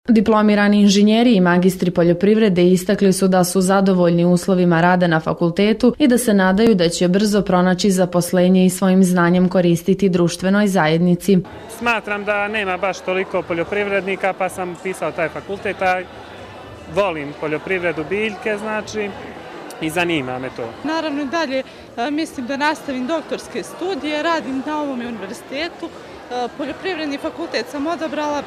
Diplomirani inženjeri i magistri poljoprivrede istakli su da su zadovoljni uslovima rada na fakultetu i da se nadaju da će brzo pronaći zaposlenje i svojim znanjem koristiti društvenoj zajednici. Smatram da nema baš toliko poljoprivrednika, pa sam upisao taj fakultet, a volim poljoprivredu, biljke, znači, i zanima me to. Naravno i dalje mislim da nastavim doktorske studije, radim na ovom univerzitetu. Poljoprivredni fakultet sam odabrala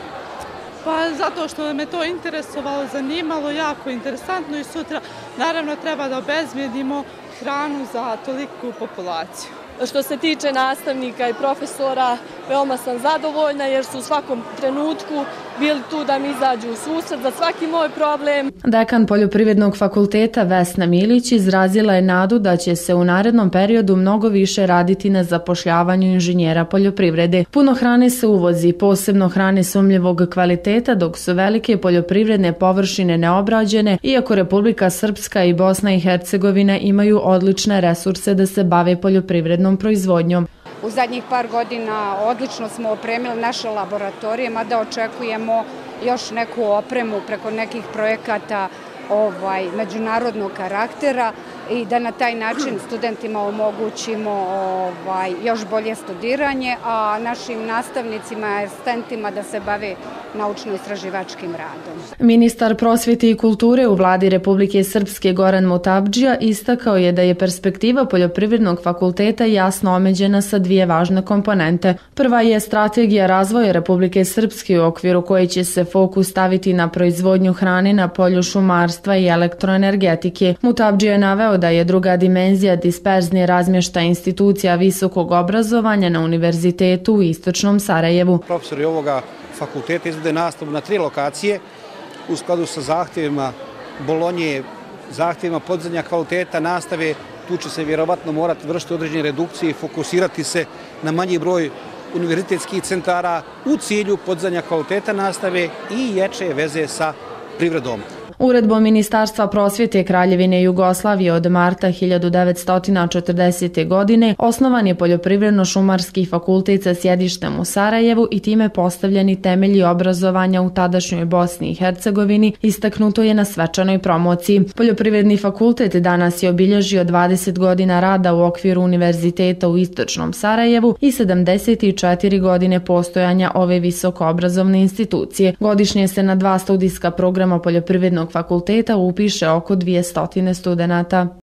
pa zato što me to interesovalo, zanimalo, jako interesantno i sutra naravno treba da obezbedimo hranu za toliku populaciju. Što se tiče nastavnika i profesora, veoma sam zadovoljna jer su u svakom trenutku bili tu da mi izađu u susret za svaki moj problem. Dekan Poljoprivrednog fakulteta Vesna Milić izrazila je nadu da će se u narednom periodu mnogo više raditi na zapošljavanju inženjera poljoprivrede. Puno hrane se uvozi, posebno hrane sumnjivog kvaliteta, dok su velike poljoprivredne površine neobrađene, iako Republika Srpska i Bosna i Hercegovina imaju odlične resurse da se bave poljoprivrednom proizvodnjom. U zadnjih par godina odlično smo opremili naše laboratorije, mada očekujemo još neku opremu preko nekih projekata međunarodnog karaktera i da na taj način studentima omogućimo još bolje studiranje, a našim nastavnicima i asistentima da se bave naučno-istraživačkim radom. Ministar prosvjete i kulture u vladi Republike Srpske Goran Mutabdžija istakao je da je perspektiva Poljoprivrednog fakulteta jasno omeđena sa dvije važne komponente. Prva je strategija razvoja Republike Srpske u okviru koje će se fokus staviti na proizvodnju hrane na polju šumarstva i elektroenergetike. Mutabdžija je naveo da je druga dimenzija disperzni razmještaj institucija visokog obrazovanja na univerzitetu u istočnom Sarajevu. Profesori ovoga fakulteta izvode nastavu na 3 lokacije u skladu sa zahtjevima Bolonje, zahtjevima podizanja kvaliteta nastave. Tu će se vjerovatno morati vršiti određene redukcije i fokusirati se na manji broj univerzitetskih centara u cilju podizanja kvaliteta nastave i jače veze sa privredom. Uredbom Ministarstva prosvjete Kraljevine Jugoslavije od marta 1940. godine osnovan je Poljoprivredno-šumarski fakultet sa sjedištem u Sarajevu i time postavljeni temelji obrazovanja u tadašnjoj Bosni i Hercegovini, istaknuto je na svečanoj promociji. Poljoprivredni fakultet danas je obilježio 20 godina rada u okviru univerziteta u istočnom Sarajevu i 74 godine postojanja ove visokoobrazovne institucije. Godišnje se na 2 studijska programa poljoprivrednog fakulteta upiše oko 200 studenata.